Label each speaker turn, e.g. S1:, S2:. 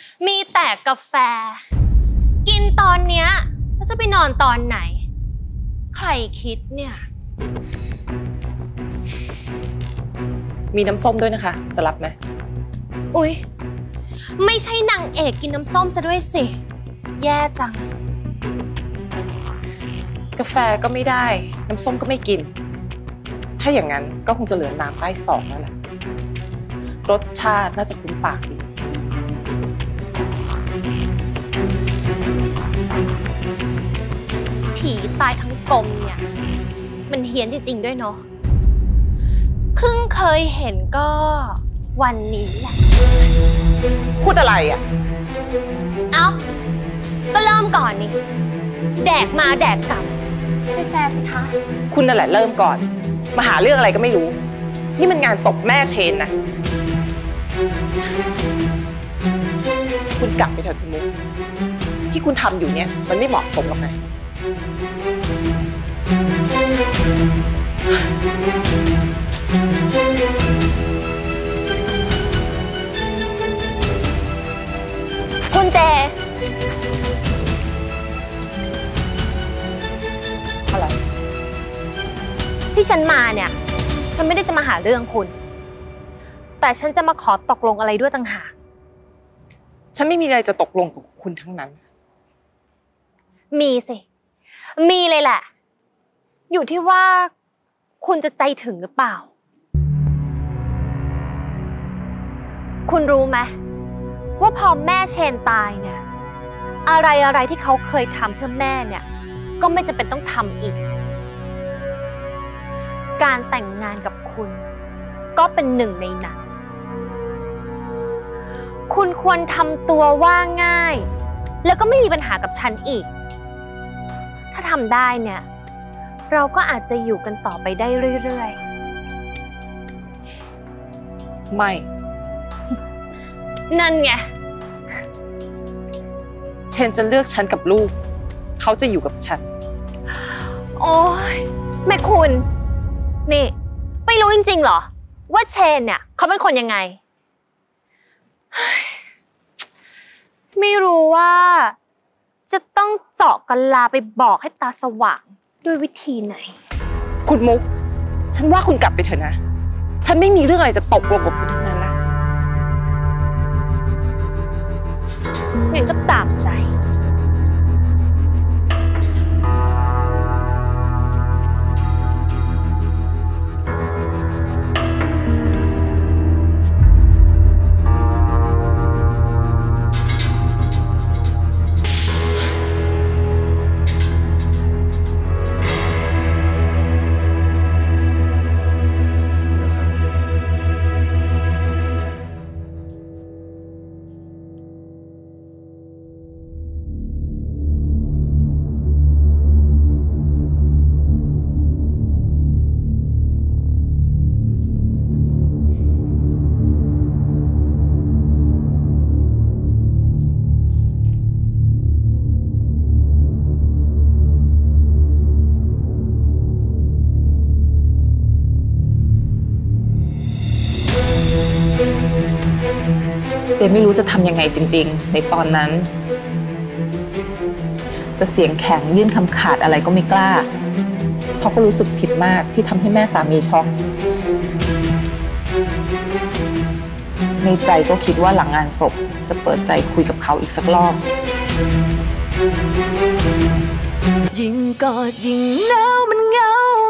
S1: มีแต่กาแฟกินตอนเนี้ยแล้วจะไปนอนตอนไหนใครคิดเนี่ย
S2: มีน้ำส้มด้วยนะคะจะรับไหม
S1: อุ๊ยไม่ใช่นางเอกกินน้ำส้มซะด้วยสิแย่จัง
S2: กาแฟก็ไม่ได้น้ำส้มก็ไม่กินถ้าอย่างนั้นก็คงจะเหลือน้ำใต้ศอกแล้วแหละรสชาติน่าจะคุ้นปากดี
S1: ผีตายทั้งกลมเนี่ยมันเฮี้ยนจริงๆด้วยเนาะเพิ่งเคยเห็นก็วันนี้แหละ
S2: พูดอะไรอ่ะ
S1: เอ้าก็เริ่มก่อนนี่แดกมาแดกกลับแฟร์สิคะ
S2: คุณนั่นแหละเริ่มก่อนมาหาเรื่องอะไรก็ไม่รู้นี่มันงานศพแม่เชนนะคุณกลับไปเถอะคุณมุกที่คุณทำอยู่เนี่ยมันไม่เหมาะสมหรอกนะ
S1: คุณเจ
S2: อะไร
S1: ที่ฉันมาเนี่ยฉันไม่ได้จะมาหาเรื่องคุณแต่ฉันจะมาขอตกลงอะไรด้วยต่างหาก
S2: ฉันไม่มีอะไรจะตกลงกับคุณทั้งนั้น
S1: มีสิมีเลยแหละอยู่ที่ว่าคุณจะใจถึงหรือเปล่าคุณรู้ไหมว่าพอแม่เชนตายเนี่ยอะไรที่เขาเคยทำเพื่อแม่เนี่ยก็ไม่จำเป็นต้องทำอีกการแต่งงานกับคุณก็เป็นหนึ่งในนั้นคุณควรทำตัวว่าง่ายแล้วก็ไม่มีปัญหากับฉันอีกถ้าทำได้เนี่ยเราก็อาจจะอยู่กันต่อไปได้เรื่อย
S2: ๆไม่
S1: นั่นไง
S2: เชนจะเลือกฉันกับลูกเขาจะอยู่กับฉัน
S1: โอ้ยแม่คุณนี่ไม่รู้จริงๆเหรอว่าเชนเนี่ยเขาเป็นคนยังไงไม่รู้ว่าจะต้องเจาะกะลาไปบอกให้ตาสว่างด้วยวิธีไหน
S2: คุณมุกฉันว่าคุณกลับไปเถอะนะฉันไม่มีเรื่องอะไรจะตกลงกับคุณทั้งนั้นนะ
S1: งั้นก็ตามใจ
S3: เจไม่รู้จะทำยังไงจริงๆในตอนนั้นจะเสียงแข็งยื่นคำขาดอะไรก็ไม่กล้าเพราะก็รู้สึกผิดมากที่ทำให้แม่สามีช็อกในใจก็คิดว่าหลังงานศพจะเปิดใจคุยกับเขาอีกสักรอบ
S4: ยิ่งกอดยิ่งหนาวมันเหงา